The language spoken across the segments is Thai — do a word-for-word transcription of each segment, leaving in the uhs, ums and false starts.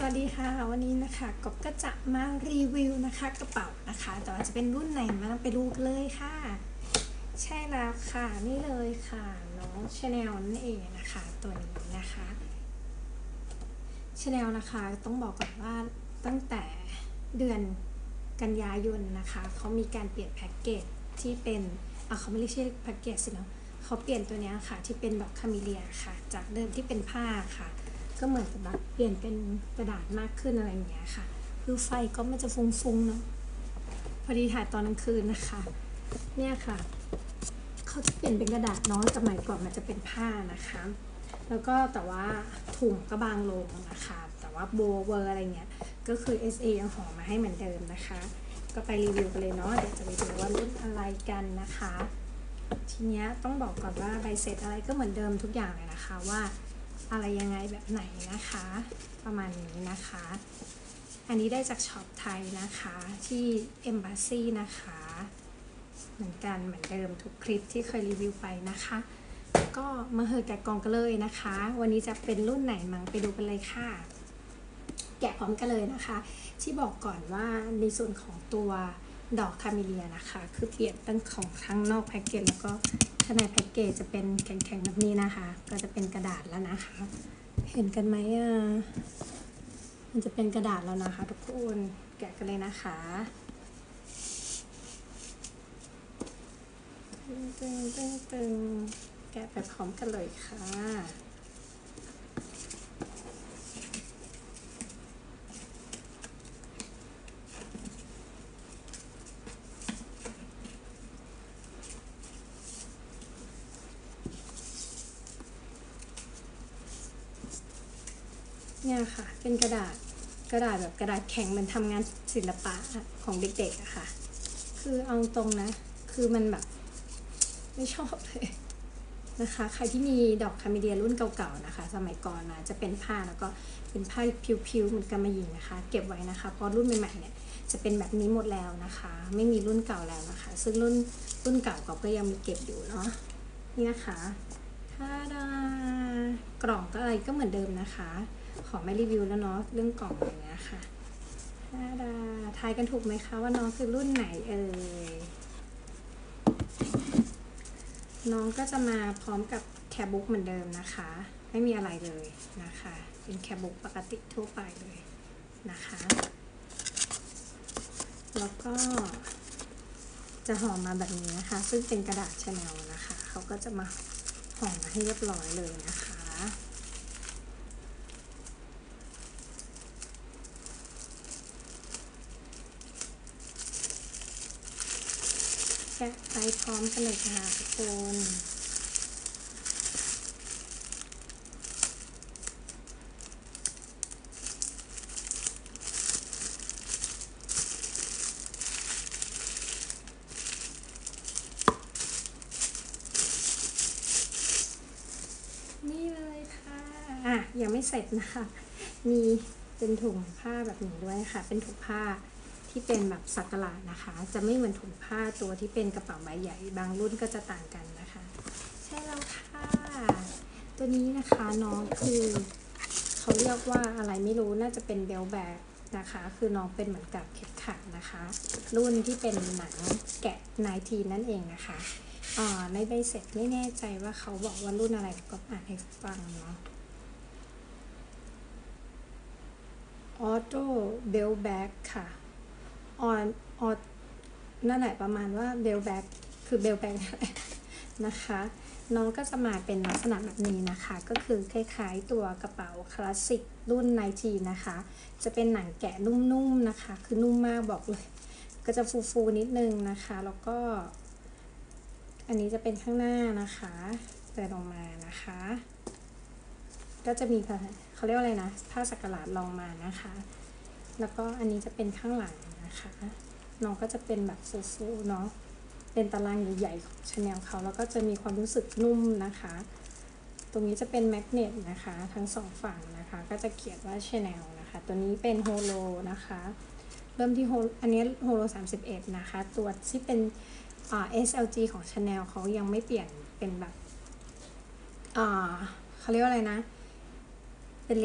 วัสดีค่ะวันนี้นะคะกบก็จะมารีวิวนะคะกระเป๋านะคะแต่ว่าจะเป็นรุ่นไหนมาไปดูกันเลยค่ะใช่แล้วค่ะนี่เลยค่ะน้องชาแนลนั่นเองนะคะตัวนี้นะคะชาแนลนะคะต้องบอกก่อนว่าตั้งแต่เดือนกันยายนนะคะเขามีการเปลี่ยนแพ็กเกจที่เป็นอ่ะเขาไม่เรียกชื่อแพ็กเกจสิเนาะเขาเปลี่ยนตัวนี้ค่ะที่เป็นแบบคาเมเลียค่ะจากเดิมที่เป็นผ้าค่ะก็เหมือนกับแบบเปลี่ยนเป็นกระดาษมากขึ้นอะไรอย่างเงี้ยค่ะคือไฟก็มันจะฟุ้งๆเนาะพอดีถ่ายตอนกลางคืนนะคะเนี่ยค่ะเขาจะเปลี่ยนเป็นกระดาษเนาะสมัยก่อนมันจะเป็นผ้านะคะแล้วก็แต่ว่าถุงก็บางลงนะคะแต่ว่าโบเวอร์อะไรเงี้ยก็คือ เอส เอ ยังห่อมาให้เหมือนเดิมนะคะก็ไปรีวิวกันเลยเนาะเดี๋ยวจะไปดูว่ารุ่นอะไรกันนะคะทีเนี้ยต้องบอกก่อนว่าใบเสร็จอะไรก็เหมือนเดิมทุกอย่างเลยนะคะว่าอะไรยังไงแบบไหนนะคะประมาณนี้นะคะอันนี้ได้จากช็อปไทยนะคะที่ Embassy นะคะเหมือนกันเหมือนเดิมทุกคลิปที่เคยรีวิวไปนะคะก็มาเหอะแกะกล่องกันเลยนะคะวันนี้จะเป็นรุ่นไหนมั้งไปดูกันเลยค่ะแกะพร้อมกันเลยนะคะที่บอกก่อนว่าในส่วนของตัวดอกคาเมเลียนะคะคือเปลี่ยนตั้งของทั้งนอกแพ็กเกจแล้วก็ข้างในแพ็กเกจจะเป็นแข็งๆแบบนี้นะคะก็จะเป็นกระดาษแล้วนะคะเห็นกันไหมอ่ะมันจะเป็นกระดาษแล้วนะคะทุกคนแกะกันเลยนะคะตึงตึงตึงตึงแกะไปพร้อมกันเลยค่ะเนี่ยค่ะเป็นกระดาษกระดาษแบบกระดาษแข็งมันทำงานศิลปะของเด็กๆอะค่ะคือเอาตรงนะคือมันแบบไม่ชอบเลยนะคะใครที่มีดอกคาเมเลียรุ่นเก่าๆนะคะสมัยก่อนนะจะเป็นผ้าแล้วก็เป็นผ้าผิวๆเหมือนกำมะหยี่นะคะเก็บไว้นะคะเพราะรุ่นใหม่ๆเนี่ยจะเป็นแบบนี้หมดแล้วนะคะไม่มีรุ่นเก่าแล้วนะคะซึ่งรุ่นรุ่นเก่าก็ยังมีเก็บอยู่เนาะนี่นะคะท่าดากล่องก็อะไรก็เหมือนเดิมนะคะขอไม่รีวิวแล้วเนาะเรื่องกล่องอย่างเงี้ยค่ะท่าดาทายกันถูกไหมคะว่าน้องคือรุ่นไหนเอ่ยน้องก็จะมาพร้อมกับแคปบุ๊กเหมือนเดิมนะคะไม่มีอะไรเลยนะคะเป็นแคปบุ๊กปกติทั่วไปเลยนะคะแล้วก็จะห่อมาแบบนี้นะคะซึ่งเป็นกระดาษชาแนลนะคะเขาก็จะมาห่อมาให้เรียบร้อยเลยนะคะแกะไปพร้อมกันเลยค่ะทุกคนนี่เลยค่ะอ่ะยังไม่เสร็จนะคะมีเป็นถุงผ้าแบบนี้ด้วยค่ะเป็นถุงผ้าที่เป็นแบบสักหลาดนะคะจะไม่เหมือนถุงผ้าตัวที่เป็นกระเป๋าใบใหญ่บางรุ่นก็จะต่างกันนะคะใช่แล้วค่ะตัวนี้นะคะน้องคือเขาเรียกว่าอะไรไม่รู้น่าจะเป็นเบลแบกนะคะคือน้องเป็นเหมือนกับเข็มขัดนะคะรุ่นที่เป็นหนังแกะไนทีนั่นเองนะคะในใบเสร็จไม่แน่ใจว่าเขาบอกว่ารุ่นอะไรก็อ่านให้ฟังเนาะออโต้เบลแบกค่ะออนออนั่นแหละประมาณว่าเบลแบกคือเบลแบกนะคะน้องก็จะมาเป็นลักษณะแบบนี้นะคะก็คือคล้ายๆตัวกระเป๋าคลาสสิกรุ่นไนทีนะคะจะเป็นหนังแกะนุ่มๆนะคะคือนุ่มมากบอกเลยก็จะฟูๆนิดนึงนะคะแล้วก็อันนี้จะเป็นข้างหน้านะคะเปิดออกมานะคะก็จะมีเขาเรียกว่าอะไรนะผ้าสักหลาดรองมานะคะแล้วก็อันนี้จะเป็นข้างหลังนะคะน้องก็จะเป็นแบบฟูๆเนาะเป็นตารางใหญ่ๆของชาแนลเขาแล้วก็จะมีความรู้สึกนุ่มนะคะตรงนี้จะเป็นแมกเนตนะคะทั้งสองฝั่งนะคะก็จะเขียนว่าชาแนลนะคะตัวนี้เป็นโฮโลนะคะเริ่มที่โฮอันนี้โฮโลสามสิบเอ็ดนะคะตัวที่เป็นอ่า เอส แอล จี ของ Chanel เขายังไม่เปลี่ยนเป็นแบบอ่าเขาเรียกว่าอะไรนะเป็นเลส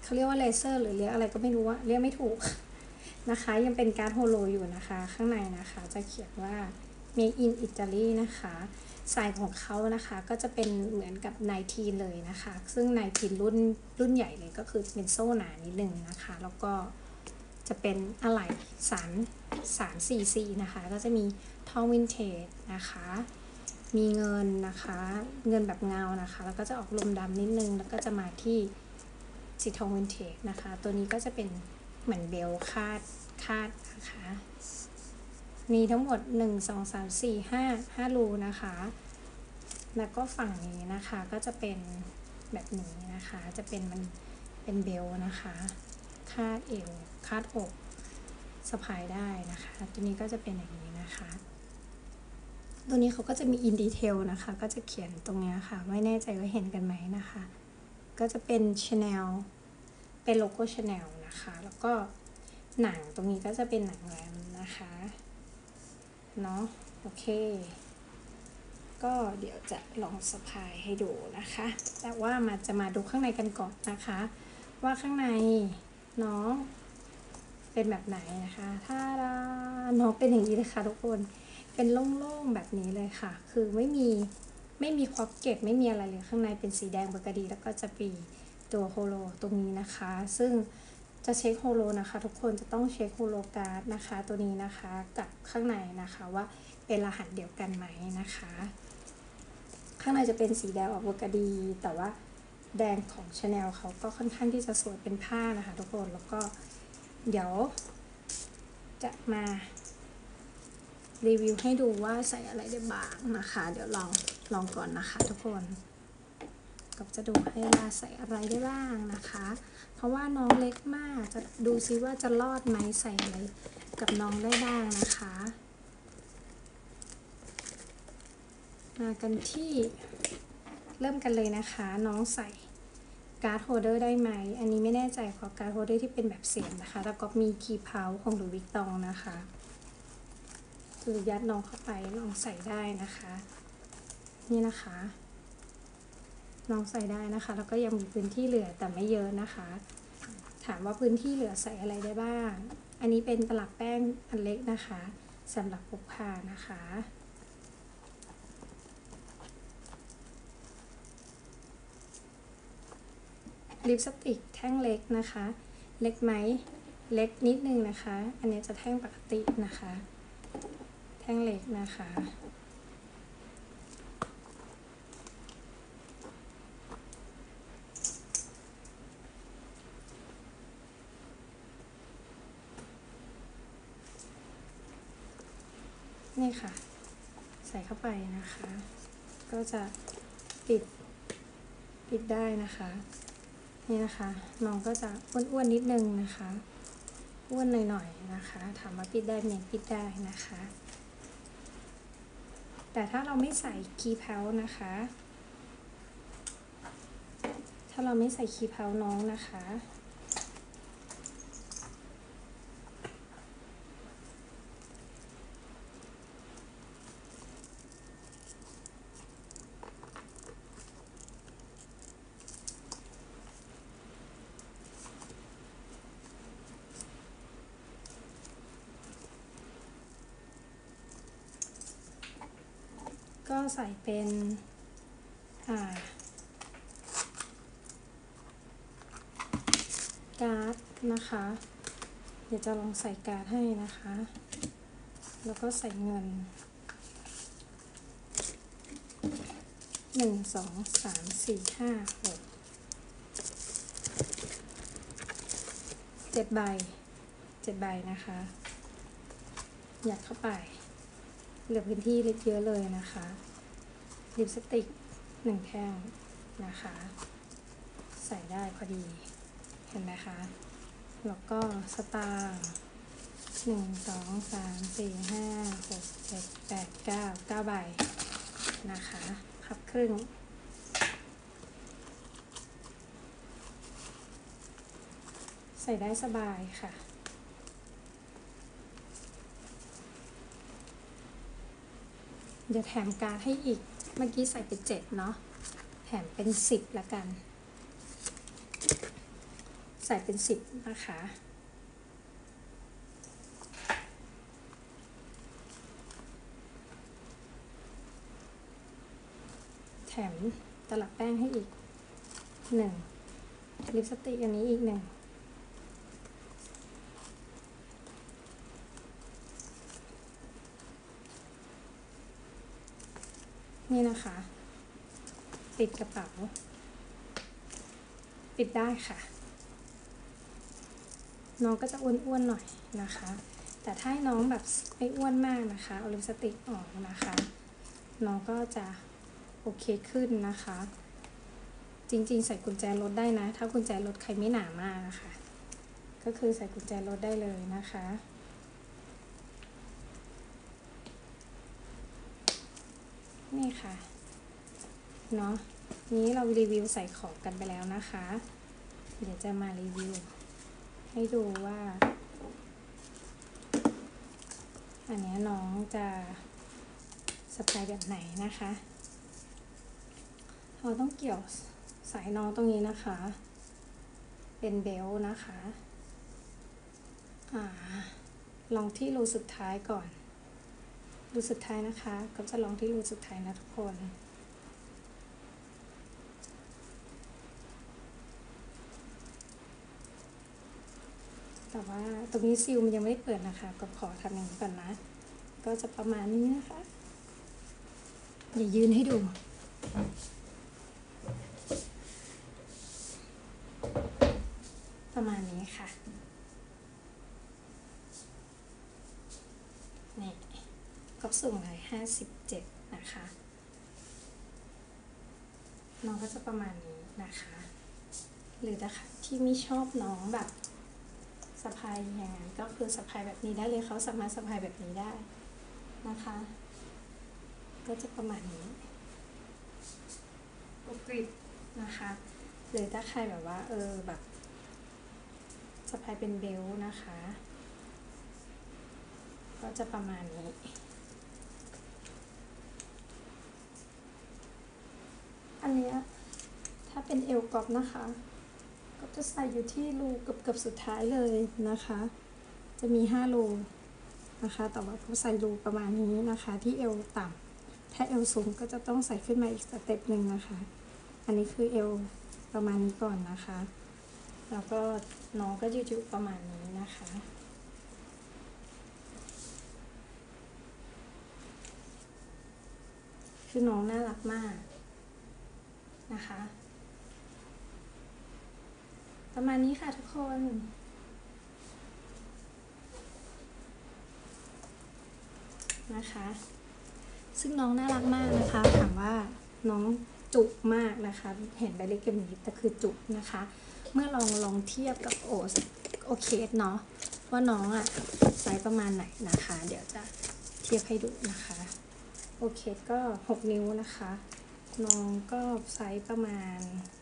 เขาเรียกว่าเลเซอร์หรือเรียกอะไรก็ไม่รู้ว่าเรียกไม่ถูกนะคะยังเป็นการ์ดโฮโลอยู่นะคะข้างในนะคะจะเขียนว่า Made in Italy นะคะสายของเขานะคะก็จะเป็นเหมือนกับไนทีนเลยนะคะซึ่งไนทีนรุ่นรุ่นใหญ่เลยก็คือเป็นโซ่หนานิดนึงนะคะแล้วก็จะเป็นอะไหล่สารสาร ซี ซี นะคะก็จะมีทองวินเทจนะคะมีเงินนะคะเงินแบบเงานะคะแล้วก็จะออกลมดำนิดนึงแล้วก็จะมาที่สีทองวินเทจนะคะตัวนี้ก็จะเป็นเหมือนเบลคาดคาดนะคะมีทั้งหมดหนึ่ง สอง สาม สี่ ห้า ห้ารูนะคะแล้วก็ฝั่งนี้นะคะก็จะเป็นแบบนี้นะคะจะเป็นมันเป็นเบลนะคะคาดเอวคาดอกสะพายได้นะคะตัวนี้ก็จะเป็นอย่างนี้นะคะตัวนี้เขาก็จะมีอินดีเทลนะคะก็จะเขียนตรงนี้ค่ะไม่แน่ใจว่าเห็นกันไหมนะคะก็จะเป็น Chanel เป็นโลโก้ Chanel นะคะแล้วก็หนังตรงนี้ก็จะเป็นหนังแรมนะคะเนาะโอเคก็เดี๋ยวจะลองสะพายให้ดูนะคะแต่ว่ามาจะมาดูข้างในกันก่อนนะคะว่าข้างในน้องเป็นแบบไหนนะคะถ้าน้องเป็นอย่างนี้เลยค่ะทุกคนเป็นโล่งๆแบบนี้เลยค่ะคือไม่มีไม่มีพ็อกเก็ตไม่มีอะไรเลยข้างในเป็นสีแดงเบอร์กดีแล้วก็จะมีตัวโฮโลตรงนี้นะคะซึ่งจะเช็คโฮโลนะคะทุกคนจะต้องเช็คโฮโลการ์ดนะคะตัวนี้นะคะกับข้างในนะคะว่าเป็นรหัสเดียวกันไหมนะคะข้างในจะเป็นสีแดงออกเบอร์กดีแต่ว่าแดงของ Chanel เขาก็ค่อนข้างที่จะสวยเป็นผ้านะคะทุกคนแล้วก็เดี๋ยวจะมารีวิวให้ดูว่าใส่อะไรได้บ้างนะคะเดี๋ยวลองลองก่อนนะคะทุกคนก็จะดูให้ว่าใส่อะไรได้บ้างนะคะเพราะว่าน้องเล็กมากจะดูซิว่าจะรอดไหมใส่อะไรกับน้องได้บ้างนะคะมากันที่เริ่มกันเลยนะคะน้องใส่การ์ดโฮลเดอร์ได้ไหมอันนี้ไม่แน่ใจขอการ์ดโฮลเดอร์ที่เป็นแบบเสียบนะคะแล้วก็มีคีย์เพาของหลุยส์วิกตองนะคะคือยัดน้องเข้าไปน้องใส่ได้นะคะนี่นะคะน้องใส่ได้นะคะแล้วก็ยังมีพื้นที่เหลือแต่ไม่เยอะนะคะถามว่าพื้นที่เหลือใส่อะไรได้บ้างอันนี้เป็นตลับแป้งอันเล็กนะคะสำหรับพกพานะคะลิปสติกแท่งเล็กนะคะเล็กไหมเล็กนิดนึงนะคะอันนี้จะแท่งปกตินะคะแท่งเล็กนะคะนี่ค่ะใส่เข้าไปนะคะก็จะปิดปิดได้นะคะนี่นะคะน้องก็จะอ้วนๆนิดนึงนะคะอ้วนหน่อยๆนะคะถามว่าปิดได้ไหมปิดได้นะคะแต่ถ้าเราไม่ใส่คีย์เพานะคะถ้าเราไม่ใส่คีย์เพาน้องนะคะก็ใส่เป็นการ์ดนะคะเดี๋ยวจะลองใส่การ์ดให้นะคะแล้วก็ใส่เงินหนึ่ง สอง สาม สี่ ห้า หก เจ็ดใบเจ็ดใบนะคะยัดเข้าไปเหลือพื้นที่เล็กเยอะเลยนะคะลิปสติกหนึ่งแท่งนะคะใส่ได้พอดีเห็นไหมคะแล้วก็สตางค์หนึ่ง สอง สาม สี่ ห้า หก เจ็ด แปด เก้า เก้าใบนะคะพับครึ่งใส่ได้สบายค่ะเดี๋ยวแถมการ์ดให้อีกเมื่อกี้ใส่ไปเจ็ดเนาะแถมเป็นสิบละกันใส่เป็นสิบนะคะแถมตลับแป้งให้อีกหนึ่งลิปสติกอันนี้อีกหนึ่งนี่นะคะปิดกระเป๋าปิดได้ค่ะน้องก็จะอ้วนๆหน่อยนะคะแต่ถ้าให้น้องแบบไม่อ้วนมากนะคะเอาลิปสติกออกนะคะน้องก็จะโอเคขึ้นนะคะจริงๆใส่กุญแจรถได้นะถ้ากุญแจรถใครไม่หนามากนะคะก็คือใส่กุญแจรถได้เลยนะคะนี่ค่ะเนาะนี้เรารีวิวใส่ของกันไปแล้วนะคะเดี๋ยวจะมารีวิวให้ดูว่าอันนี้น้องจะสะพายแบบไหนนะคะเราต้องเกี่ยวสายน้องตรงนี้นะคะเป็นเบลต์นะคะอ่าลองที่รูสุดท้ายก่อนรูสุดท้ายนะคะก็จะลองที่รูสุดท้ายนะทุกคนแต่ว่าตรงนี้ซิลมันยังไม่ได้เปิดนะคะก็ขอทำอย่างนี้ก่อนนะก็จะประมาณนี้นะคะอย่ายืนให้ดูประมาณนี้ค่ะนี่ก็สูงเลยห้าสิบเจ็ดนะคะน้องก็จะประมาณนี้นะคะหรือถ้าที่ไม่ชอบน้องแบบสะพายอย่างนั้นก็คือสะพายแบบนี้ได้เลยเขาสามารถสะพายแบบนี้ได้นะคะก็จะประมาณนี้กริบนะคะหรือถ้าใครแบบว่าเออแบบสะพายเป็นเบลต์นะคะก็จะประมาณนี้อันนี้ถ้าเป็นเอวกอบนะคะก็จะใส่อยู่ที่รูเกือบๆสุดท้ายเลยนะคะจะมีห้ารูนะคะแต่ว่าผมใส่รูประมาณนี้นะคะที่เอวต่ำถ้าเอวสูงก็จะต้องใส่ขึ้นมาอีกสเต็ปหนึ่งนะคะอันนี้คือเอวประมาณนี้ก่อนนะคะแล้วก็น้องก็ยืดๆประมาณนี้นะคะคือน้องน่ารักมากนะคะประมาณนี้ค่ะทุกคนนะคะซึ่งน้องน่ารักมากนะคะถามว่าน้องจุมากนะคะเห็นใบเล็กกับนี้แต่คือจุนะคะเมื่อลองลองเทียบกับโอโอเคสเนาะว่าน้องอะไซส์ประมาณไหนนะคะเดี๋ยวจะเทียบให้ดูนะคะโอเคก็หกนิ้วนะคะน้องก็ไซส์ประมาณ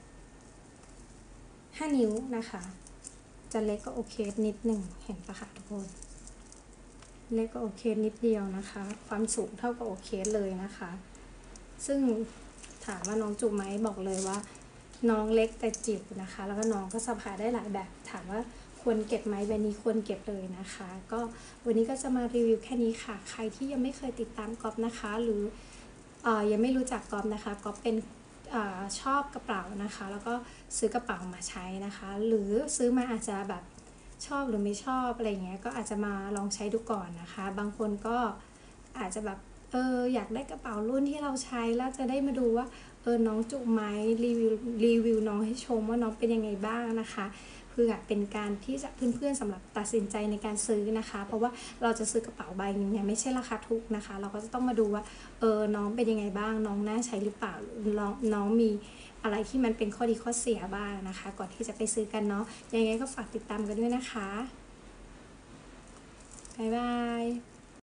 ห้านิ้วนะคะจะเล็กก็โอเคนิดหนึ่งเห็นปะคะทุกคนเล็กก็โอเคนิดเดียวนะคะความสูงเท่ากับโอเคเลยนะคะซึ่งถามว่าน้องจุไหมบอกเลยว่าน้องเล็กแต่จิ๋วนะคะแล้วก็น้องก็สะพายได้หลายแบบถามว่าควรเก็บไหมแบบนี้ควรเก็บเลยนะคะก็วันนี้ก็จะมารีวิวแค่นี้ค่ะใครที่ยังไม่เคยติดตามก๊อฟนะคะหรือเอ่อยังไม่รู้จักก๊อฟนะคะก๊อฟเป็นชอบกระเป๋านะคะแล้วก็ซื้อกระเป๋ามาใช้นะคะหรือซื้อมาอาจจะแบบชอบหรือไม่ชอบอะไรเงี้ยก็อาจจะมาลองใช้ดูก่อนนะคะบางคนก็อาจจะแบบเอออยากได้กระเป๋ารุ่นที่เราใช้แล้วจะได้มาดูว่าเออน้องจุไหมรีวิวรีวิวน้องให้ชมว่าน้องเป็นยังไงบ้างนะคะเพื่อเป็นการที่จะเพื่อนๆสำหรับตัดสินใจในการซื้อนะคะเพราะว่าเราจะซื้อกระเป๋าใบนึงเนี่ยไม่ใช่ราคาถูกนะคะเราก็จะต้องมาดูว่าเออน้องเป็นยังไงบ้างน้องน่าใช้หรือเปล่าน้องน้องมีอะไรที่มันเป็นข้อดีข้อเสียบ้างนะคะก่อนที่จะไปซื้อกันเนาะยังไงก็ฝากติดตามกันด้วยนะคะบ๊ายบาย